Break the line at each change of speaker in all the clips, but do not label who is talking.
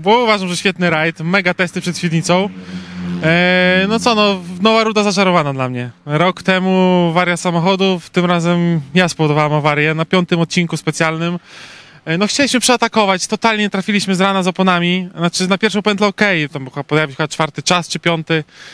bo uważam, że świetny rajd, mega testy przed Świdnicą. No co, no Nowa Ruda zaczarowana dla mnie. Rok temu awaria samochodów, tym razem ja spowodowałem awarię na 5. odcinku specjalnym. No chcieliśmy przeatakować, totalnie nie trafiliśmy z rana z oponami, znaczy na pierwszą pętlę okej, tam pojawił się 4. czas czy 5,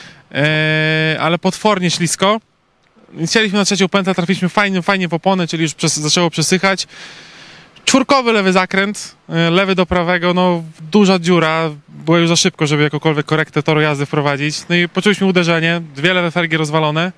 ale potwornie ślisko. Chcieliśmy na 3. pętlę, trafiliśmy fajnie w opony, czyli już zaczęło przesychać. 4. lewy zakręt, lewy do prawego, no duża dziura, było już za szybko, żeby jakąkolwiek korektę toru jazdy wprowadzić. No i poczuliśmy uderzenie, 2 lewe felgi rozwalone.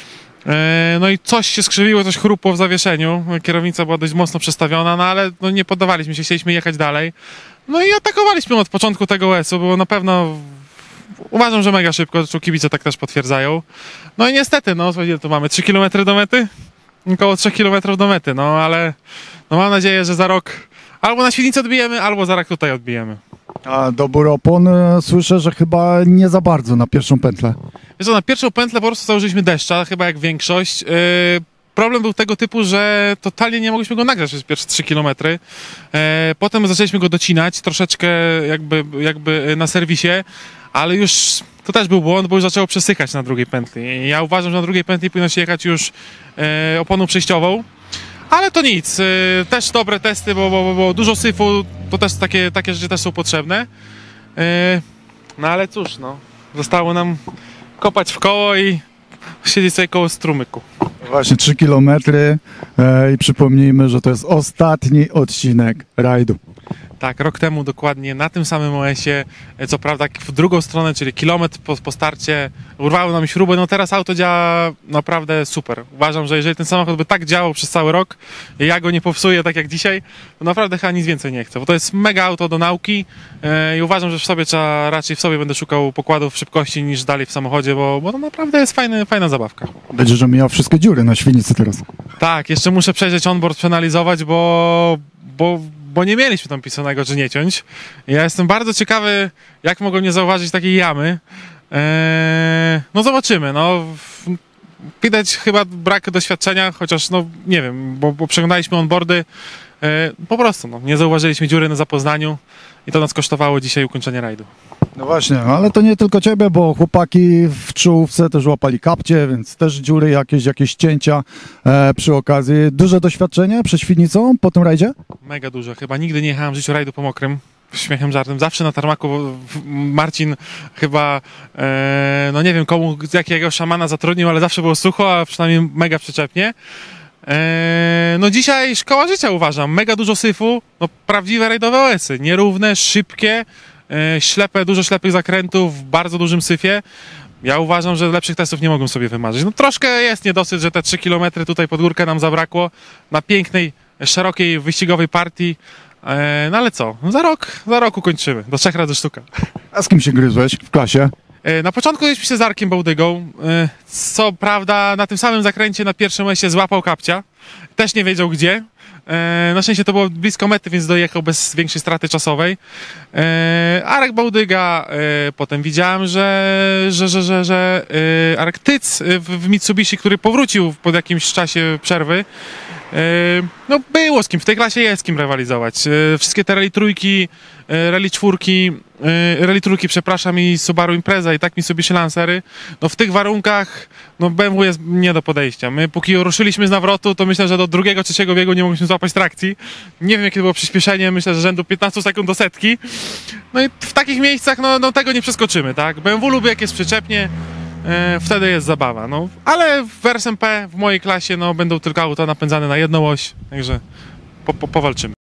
No i coś się skrzywiło, coś chrupło w zawieszeniu. Kierownica była dość mocno przestawiona, no ale no nie poddawaliśmy się, chcieliśmy jechać dalej. No i atakowaliśmy od początku tego OS-u, było na pewno, uważam, że mega szybko, zresztą kibice tak też potwierdzają. No i niestety, no tu mamy 3 km do mety? Około 3 km do mety, no ale no mam nadzieję, że za rok albo na Świdnicę odbijemy, albo za rok tutaj odbijemy.
A dobór opon słyszę, że chyba nie za bardzo na pierwszą pętlę.
Wiesz co, na pierwszą pętlę po prostu założyliśmy deszcza, chyba jak większość. Problem był tego typu, że totalnie nie mogliśmy go nagrać przez pierwsze 3 km. Potem zaczęliśmy go docinać troszeczkę jakby na serwisie, ale już to też był błąd, bo już zaczęło przesychać na drugiej pętli. Ja uważam, że na drugiej pętli powinno się jechać już oponą przejściową. Ale to nic, też dobre testy, bo dużo syfu, to też takie rzeczy też są potrzebne. No ale cóż, no, zostało nam kopać w koło i siedzieć sobie koło strumyku.
Właśnie 3 km i przypomnijmy, że to jest ostatni odcinek rajdu.
Tak, rok temu dokładnie na tym samym OS-ie, co prawda w drugą stronę, czyli kilometr po starcie, urwało nam śrubę, no teraz auto działa naprawdę super. Uważam, że jeżeli ten samochód by tak działał przez cały rok, ja go nie popsuję tak jak dzisiaj, to naprawdę chyba nic więcej nie chcę, bo to jest mega auto do nauki i uważam, że raczej w sobie będę szukał pokładów szybkości niż dalej w samochodzie, bo to naprawdę jest fajna zabawka.
Będzie, że miał wszystkie dziury na Świdnicy teraz.
Tak, jeszcze muszę przejrzeć onboard, przeanalizować, bo nie mieliśmy tam pisanego, czy nie ciąć. Ja jestem bardzo ciekawy, jak mogą nie zauważyć takiej jamy. No zobaczymy, no. Widać chyba brak doświadczenia, chociaż no nie wiem, bo przeglądaliśmy onboardy. Po prostu no, nie zauważyliśmy dziury na zapoznaniu i to nas kosztowało dzisiaj ukończenie rajdu.
No właśnie, ale to nie tylko ciebie, bo chłopaki w czołówce też łapali kapcie, więc też dziury, jakieś cięcia przy okazji. Duże doświadczenie przed Świdnicą po tym rajdzie?
Mega duże. Chyba nigdy nie jechałem w życiu rajdu po mokrym. Śmiechem, żartem. Zawsze na tarmaku Marcin chyba, no nie wiem komu, jakiego szamana zatrudnił, ale zawsze było sucho, a przynajmniej mega przyczepnie. No dzisiaj szkoła życia uważam. Mega dużo syfu, no prawdziwe rajdowe OS-y. Nierówne, szybkie, ślepe, dużo ślepych zakrętów w bardzo dużym syfie. Ja uważam, że lepszych testów nie mogą sobie wymarzyć. No troszkę jest niedosyt, że te 3 km tutaj pod górkę nam zabrakło na pięknej, szerokiej, wyścigowej partii. No ale co? Za rok ukończymy. Do 3 razy sztuka.
A z kim się gryzłeś w klasie?
Na początku jeździliśmy się z Arkiem Bałdygą. Co prawda na tym samym zakręcie na pierwszym łesie złapał kapcia. Też nie wiedział gdzie. Na szczęście to było blisko mety, więc dojechał bez większej straty czasowej. Arek Bałdyga, potem widziałem, że Arek Tyc w Mitsubishi, który powrócił po jakimś czasie przerwy, no było z kim, w tej klasie jest z kim rywalizować. Wszystkie te Rally 4, przepraszam, i Subaru Impreza i tak Mitsubishi Lancery, no w tych warunkach no BMW jest nie do podejścia. My póki ruszyliśmy z nawrotu, to myślę, że do 2., 3. biegu nie mogliśmy złapać trakcji. Nie wiem jakie było przyspieszenie, myślę, że rzędu 15 sekund do setki. No i w takich miejscach no tego nie przeskoczymy, tak? BMW lubi jak jest przyczepnie, wtedy jest zabawa, no. Ale w RSMP w mojej klasie no będą tylko auta napędzane na jedną oś, także powalczymy.